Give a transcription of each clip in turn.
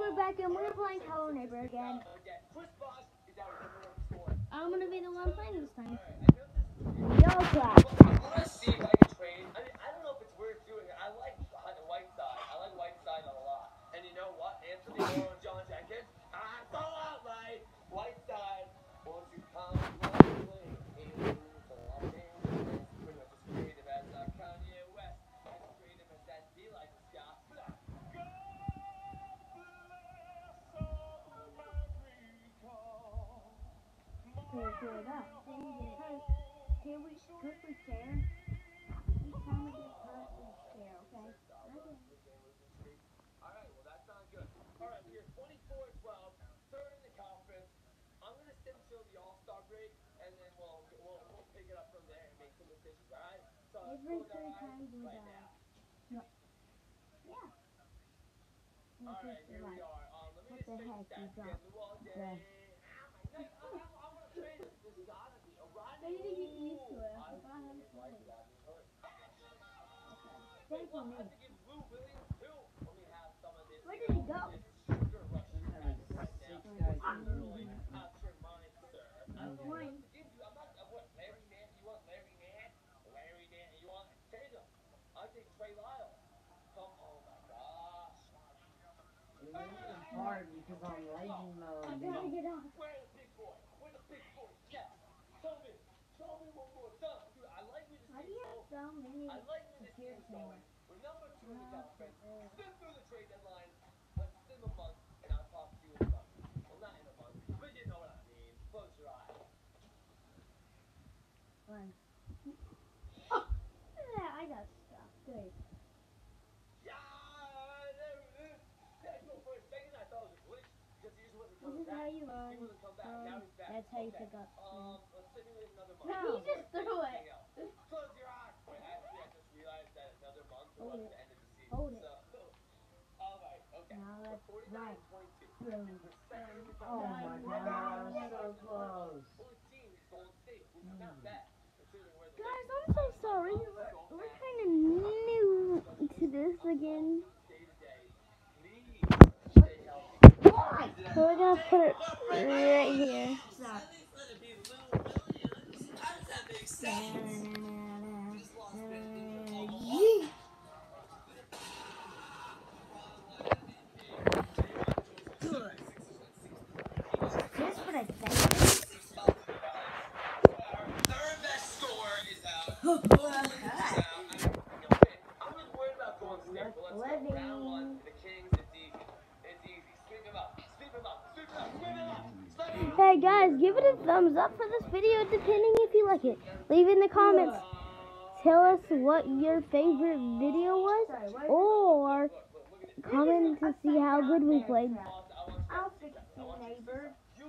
we're back and we're playing Hello Neighbor again. I'm gonna be the one playing this time. Yo, class. Let's see if I can trade. I don't know if it's worth doing it. I like Whiteside. I like Whiteside a lot. And you know what? Anthony Moore and John Jenkins. So out, right? Whiteside. Won't you come play into Los Angeles? Pretty much as creative as Kanye West. As creative as that D-Light Scott. Okay, good up. Can we share? Each time we get hurt, we share, okay? Alright, well that sounds good. Alright, we are 24-12, third in the conference. I'm gonna sit until the All-Star break, and then we'll pick it up from there and make some decisions, alright? So let's Every close our 3 times eyes we right die. now. Yeah. Alright, here we are. Let me What the just heck, take you that. dropped I wanna trade this Donovan. I need to get used to it. I forgot how to play. Thank you, I Nate. think it's Lou Williams too. When we have some of this. Where did he go? Sugar rush you guys right now. Literally out your mind, sir. I don't know what else to give you. I'm not. What? Larry Nance? You want Larry Nance? Larry Nance? You want Tatum? I think Trey Lyles. Come on, my gosh. It's hard because I'm legend mode. I gotta get off. Where's the big boy? Where's the big boy? Yeah. Show me. Show me one more time. Dude, I like where this Why do game's you have going. so many I like where this computers game's going. anymore? We're number 2 in the conference. Still through the trade deadline. Let's stim a month, and I'll talk to you in a month. Well, not in a month, but you know what I mean. Close your eyes. Fine. Oh! Yeah, I got stuff. Good. Yeah! Go for a second. I thought it was a glitch because he just wasn't This coming is back. how you run. He wasn't coming back. Now he's back. That's how you Okay. pick up. Let's simulate another month. No. He just threw it. Close your eyes. Wait, actually, I just realized that another month was Hold the it. end of the season. Hold it. So, all right, okay. Now So let's 49 run. and 22. Boom. We're second in the Oh my conference. god, so close. Only team is Golden State, which is not bad considering where the Guys, Lakers I'm so sorry. We're kind of new to this again. day-to-day. Please stay healthy. So we're gonna put it right here. Yeet. Good. Here's what I think. Third best score is out. Oh, I'm just worried about going stick. Well, let's go. Round 1, the Kings. It's easy. It's easy. Sweep him up. Sweep him up. Sweep him up. Sweep him up. Sweep him up. Hey guys, give it a thumbs up for this video depending if you like it. Leave in the comments. Tell us what your favorite video was, or comment to see how good we played. I'll fix you, neighbor.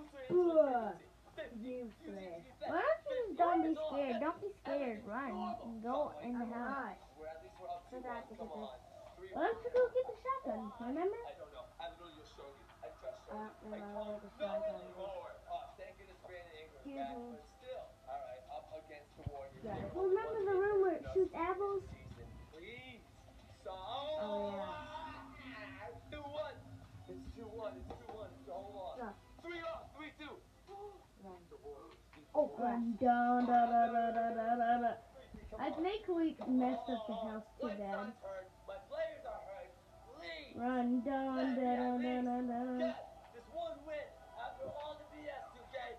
Useless. Why don't you just don't be scared? Don't be scared. Run. Go in the house. Forgot to get this. Why don't you go get the shotgun? Remember? I don't know. I literally just showed you. I just showed you. Remember where the No shotgun is. more. Thank goodness Brandon Ingram's Excuse back, me. but still. All right, up against the Warriors. Yeah. Remember the room where it shoots apples? Please. So. Oh, yeah. 2-1. It's 2-1. It's 2-1. So hold on. 3-0. 3-2. Oh, crap. Dun, da, da, da, da, da, da, da. I think we messed up the house too bad. My players are hurt. Please. Run, dun, da, da, da, da, da. Get this one win after all the BS, okay?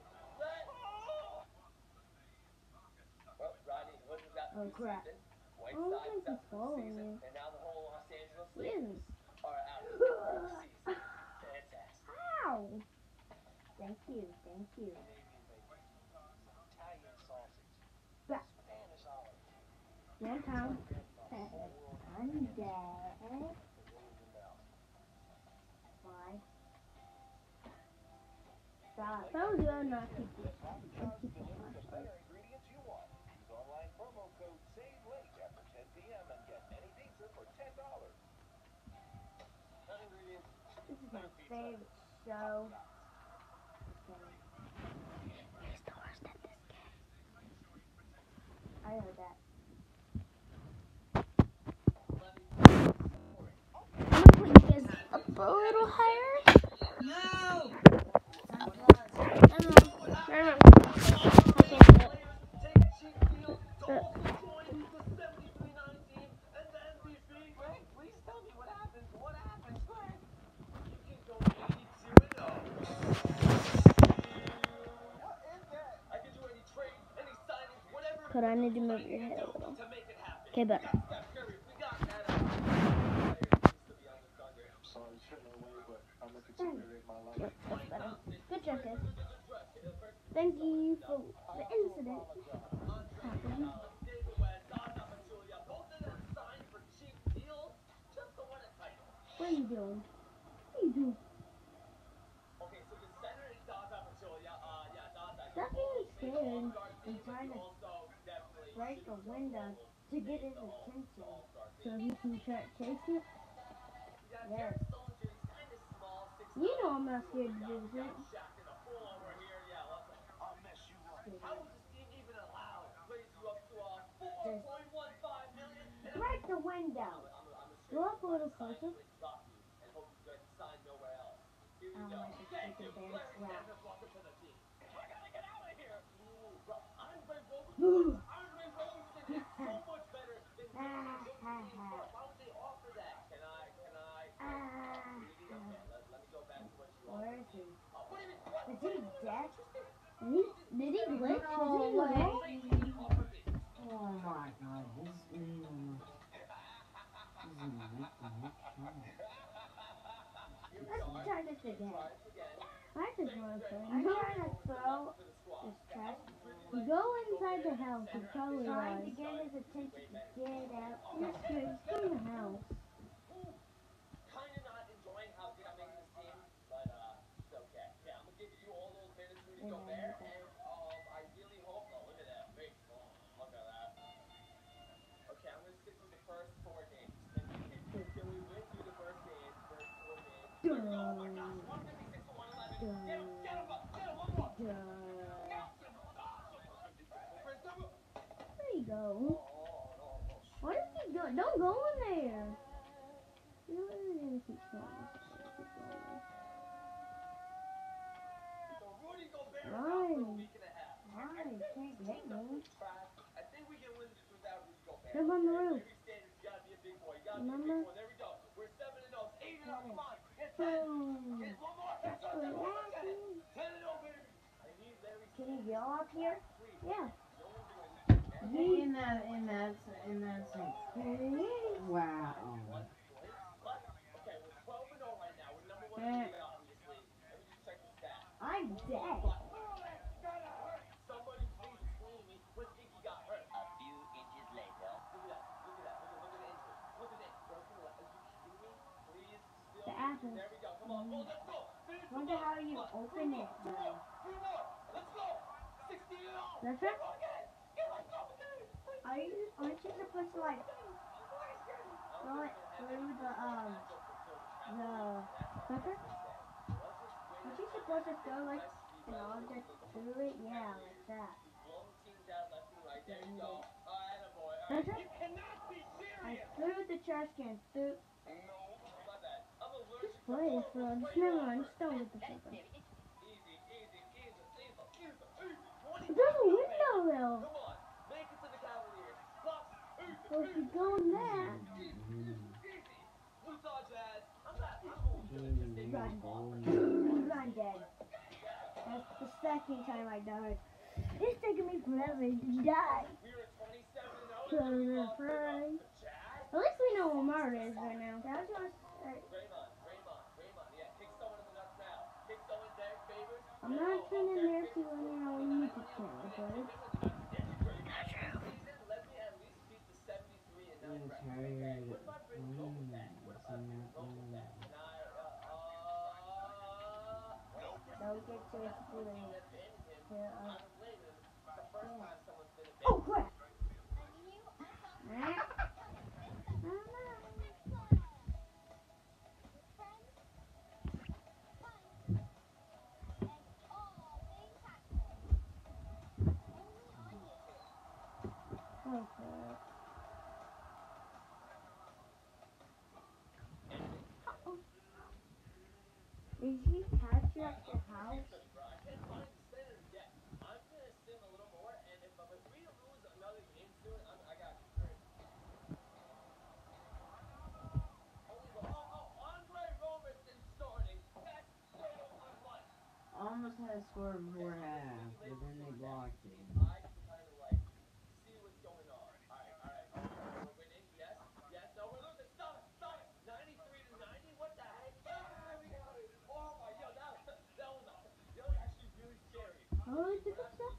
Well, Rodney Hood was out Oh, this crap. season. I don't Whiteside's think he's out for the following season, you. and now the whole Los Angeles He Lakers isn't. are out for the season. Fantastic. Ow! Thank you, thank you. Italian sausage. Back. Spanish olive. One time. I'm dead. Why? Stop. That was good enough. Keep it. Ingredients you want. Use online promo code SAVELATE after 10 p.m. and get any pizza for $10. Ingredients. This is my favorite show. He's the worst at this game. I heard that. I'm gonna put you guys up a little higher. Hold on, I need to move your head a little. To make it happen. Okay, better. We got Steph Curry. We got that. Used to be on the Thunder. Sorry, straight away, but I'm looking to Dang. relate my life. Yep, that's better. Good job, guys. Thank you for the incident happening. David West, Zaza Pachulia, both of them signed for cheap deals just to win a title. What are you doing? What are you doing? Okay, so the center is Zaza Pachulia. Yeah, Zaza. Stop being scared and trying to Also, definitely break a window to get his attention. So he can try to chase it? Yeah, Yes. Jared Stollinger, he's kind of small, 6'9". You know I'm not scared to do this. Shaq in a full over here. Yeah, what's up? I'll mess you up. How is this team even allowed? Raise you up to 4.15 million. Break the window. Go up a little closer. And hope you guys sign nowhere else. Here we I don't go. like the Thank you, freaking Larry dance rap. Sanders. Welcome to the team. I gotta get out of here. Ooh, bro. Andre Roberson. Andre Roberson is so much better than Why would they offer that? Can I? Okay, let me go back to what you Where offered. is he? What do you mean? What? Is he dead? Did he glitch? No Is he way. low? Oh my god, this man. Let's try this again. I just want to I'm play. trying to throw this trash. Go inside the house. It's probably Trying to wise. get his attention to get out. You're scared. Stay in the house. Kind of not enjoying how good I'm making this team, but it's okay. Yeah, I'm gonna give you all those minutes, Rudy Gobert, and I really hope. Oh, look at that face. Oh, look at that. Okay, I'm gonna stick with the first 4 games. Can we win through the first 4 games? There we go. Oh my gosh, 156 to 111. Get him, one more. There you go. What is he doing? Don't go in there. You know what? I'm gonna keep going. So Rudy Gobert Right. out for a week and a half. Why? Can't get me. I think we can win this without Rudy Gobert. Jump on the roof. Every standard, you gotta be a big boy. You gotta Remember? be a big boy. There we go. We're 7-0. 8-0. Come on. Get 10. Boom. Get one more. That's right. 10 and 0, baby. I need Larry Can he go up here? Yeah. In that thing. Wow. Okay, we're 12-0 right now. We're number 1 in the league, obviously. Let me just check the stats. I'm dead. Somebody please explain to me when Iggy got hurt. A few inches later. Look at that. Look at the injury. Look at it. Broken leg. Are you kidding me? Please. Still. The apple. There we go. Come on. Oh, let's go. Finish the Wonder ball. how you open it. Three more. Let's go. 16-0. That's it? Aren't you supposed to like throw it through the Pepper? Aren't you supposed to throw like an object through it? Yeah, like that. Blowing teams out left and right. There you go. Attaboy. All That's right. it? You cannot be I serious. threw the trash can through. No, my bad. I'm allergic Just to play it, bro. Just never mind. Just don't with the pepper. Easy. There's a window though. Come on. Make it to the Cavaliers. Bucks. So if you go in there, Easy. Utah Jazz. I'm going to I'm dead. That's the second time I died. it's taking me forever to die. We were 27-0. So surprise. At least we know where Mara is right now. That was Draymond. Yeah, kick someone in the nuts now. Kick someone there, Favors. I'm not sending Mercy when you're on YouTube channel, but Let me at least beat the 73 and 9 record. Okay? What if I bring Rome back? And don't get to explain. abandon him. I don't blame him. It's the first time someone's been abandoned. Oh crap! Did he catch you at the house? I can't find the center yet. I'm gonna sim a little more, and if we lose another game soon, I got you straight. Andre Roberson starting. That's so unlike. Almost had a score before half, but then they blocked it. I can kind of like see Oh, it's a good stuff.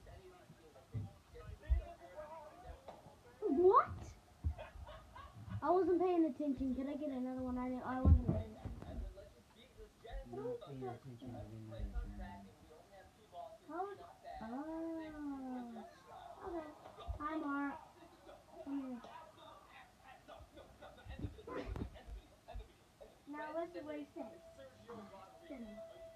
What? I wasn't paying attention. Could I get another one? I wasn't paying attention. Not pay your attention to the minutes, man. How is... Oh. Okay. Hi, Mark. Come here. Now listen what he says. Sit him.